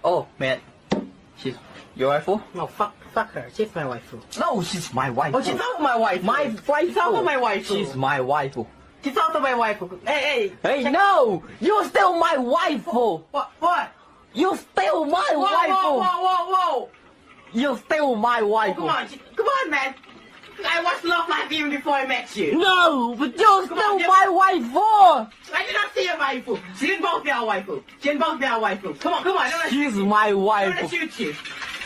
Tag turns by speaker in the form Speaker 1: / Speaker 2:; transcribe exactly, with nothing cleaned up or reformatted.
Speaker 1: Oh, man. She's your waifu?
Speaker 2: No, fuck, fuck her. She's my waifu.
Speaker 1: No, she's my wife.
Speaker 2: Oh, she's also my wife.
Speaker 1: My wife.
Speaker 2: She's also my wife.
Speaker 1: She's my wife.
Speaker 2: She's also my wife. Hey, hey.
Speaker 1: Hey, no! You're still my wife.
Speaker 2: What? What?
Speaker 1: You're still my
Speaker 2: Whoa,
Speaker 1: wife.
Speaker 2: whoa, whoa, whoa, whoa.
Speaker 1: You're still my wife.
Speaker 2: Oh, come on, come on, man. I watched Love Live even before I met you.
Speaker 1: No, but you're
Speaker 2: Come
Speaker 1: still
Speaker 2: on,
Speaker 1: my wife.
Speaker 2: I did not see your waifu. She didn't both be our waifu. She didn't both be our waifu. Come on, come on. I don't wanna,
Speaker 1: She's my
Speaker 2: I don't
Speaker 1: wife.
Speaker 2: want to shoot you.